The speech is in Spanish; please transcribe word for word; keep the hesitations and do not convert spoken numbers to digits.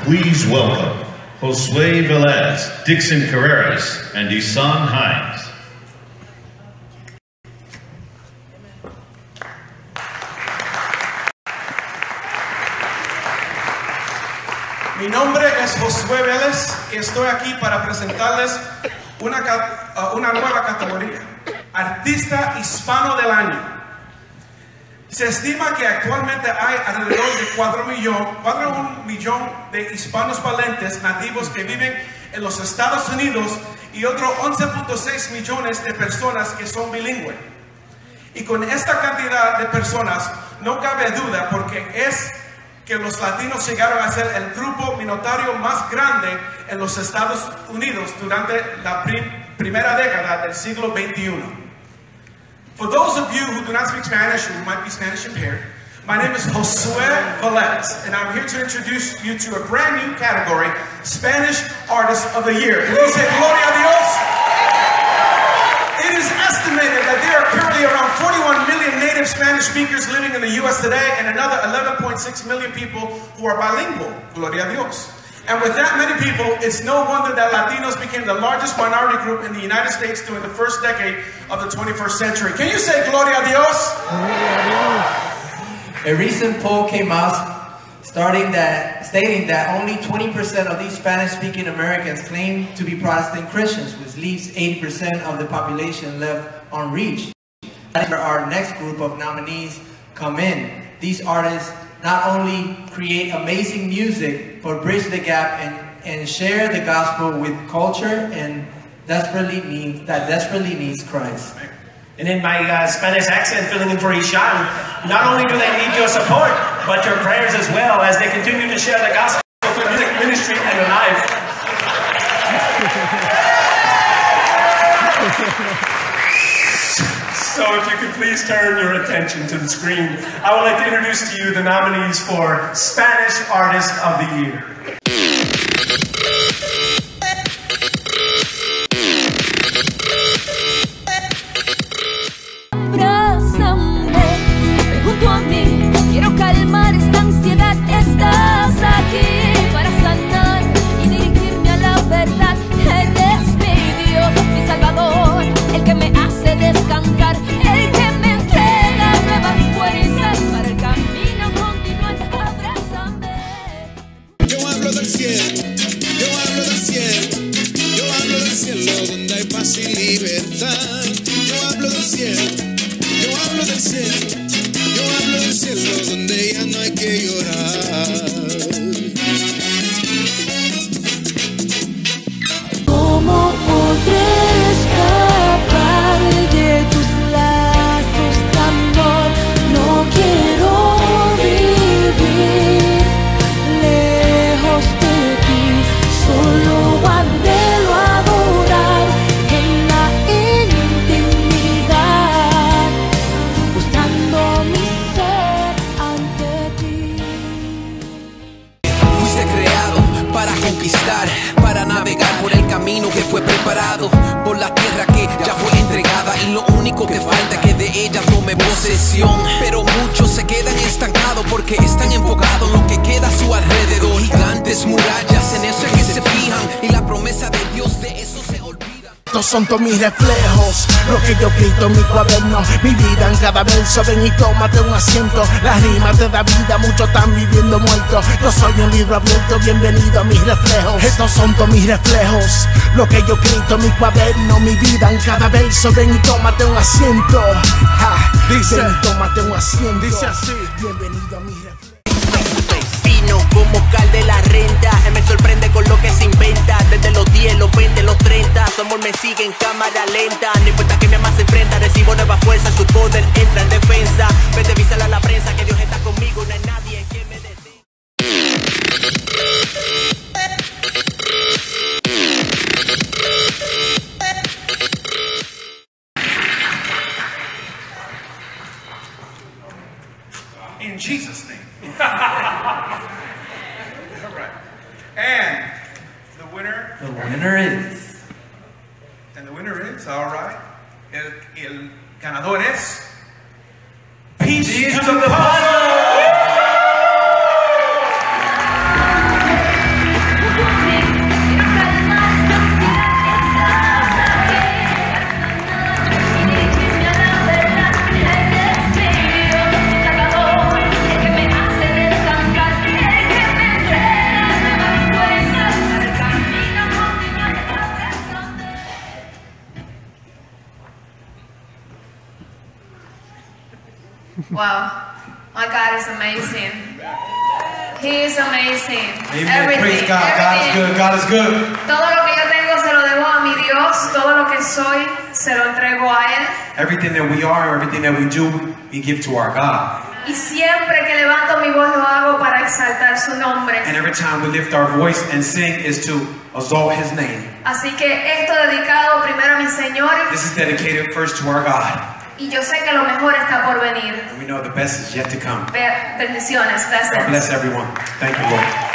please welcome Josué Velez, Dixon Carreras, and Isan Hines. Mi nombre es Josué Vélez y estoy aquí para presentarles una, uh, una nueva categoría, Artista Hispano del Año. Se estima que actualmente hay alrededor de cuatro millones de hispanos valentes nativos que viven en los Estados Unidos y otros once punto seis millones de personas que son bilingües. Y con esta cantidad de personas no cabe duda porque es que los latinos llegaron a ser el grupo minoritario más grande en los Estados Unidos durante la prim primera década del siglo veintiuno. For those of you who do not speak Spanish or who might be Spanish impaired, my name is Josué Velez, and I'm here to introduce you to a brand new category, Spanish Artist of the Year. Can you say Gloria a Dios? It is estimated that there are currently around forty-one million native Spanish speakers living in the U S today and another eleven point six million people who are bilingual. Gloria a Dios. And with that many people, it's no wonder that Latinos became the largest minority group in the United States during the first decade of the twenty-first century. Can you say Gloria a Dios? A recent poll came out starting that, stating that only twenty percent of these Spanish-speaking Americans claim to be Protestant Christians, which leaves eighty percent of the population left unreached. That's where our next group of nominees come in. These artists not only create amazing music, but bridge the gap and, and share the gospel with culture and desperately needs, that desperately needs Christ. And in my uh, Spanish accent, filling in for Ishan, not only do they need your support, but your prayers as well as they continue to share the gospel through music ministry and your life. So if you could please turn your attention to the screen, I would like to introduce to you the nominees for Spanish Artist of the Year. Abrázame, ven junto a mí, quiero calmar esta ansiedad, estás aquí para sanar y dirigirme a la verdad. Eres mi Dios, mi Salvador, el que me hace descansar, el que me entrega nuevas fuerzas para el camino continuar. Abrázame. Yo hablo del cielo, yo hablo del cielo, yo hablo del cielo donde hay paz y libertad. Yo hablo del cielo, yo hablo del cielo, yo hablo del cielo donde ya no hay que llorar. ¿Cómo podré escapar de tus lazos de amor? No quiero vivir lejos de ti, solo anhelo adorar en la intimidad, buscando mi ser ante ti. Fuiste creado para conquistar, para navegar por el camino que fue preparado, por la tierra que ya fue entregada, y lo único que falta es que de ella tome posesión. Pero muchos se quedan estancados porque están enfocados en lo que queda a su alrededor. Gigantes, murallas, en eso es que se fijan, y la promesa de Dios de eso se olvida. Estos son todos mis reflejos, lo que yo escrito en mi cuaderno, mi vida en cada verso. Ven y tómate un asiento, la rima te da vida, muchos están viviendo muertos. Yo soy un libro abierto, bienvenido a mis reflejos. Estos son todos mis reflejos, lo que yo escrito en mi cuaderno, mi vida en cada verso. Ven y tómate un asiento, ja, dice, ven y tómate un asiento, dice así, bienvenido a mis reflejos. Como cal de la renta, él me sorprende con lo que se inventa. Desde los diez, los veinte, los treinta, su amor me sigue en cámara lenta. No importa que mi alma se enfrenta, recibo nueva fuerza, su poder entra en defensa. Vete, avísale a la prensa que Dios está conmigo, no hay nadie que me detenga. In Jesus' name. All right. And the winner. The winner is. And the winner is, all right. El, el ganador es. Peace, Peace to, to the puzzle. Wow, my God is amazing. He is amazing. Amen. Everything, Praise God. God is everything. good. God is good. Todo lo que yo tengo se lo debo a mi Dios. Todo lo que soy se lo entrego a Él. Everything that we are, everything that we do, we give to our God. Y siempre que levanto mi voz lo hago para exaltar su nombre. And every time we lift our voice and sing is to exalt His name. Así que esto dedicado primero a mi Señor. This is dedicated first to our God. Y yo sé que lo mejor está por venir. And we know the best is yet to come. Bendiciones. Blessings. God bless everyone. Thank you, Lord.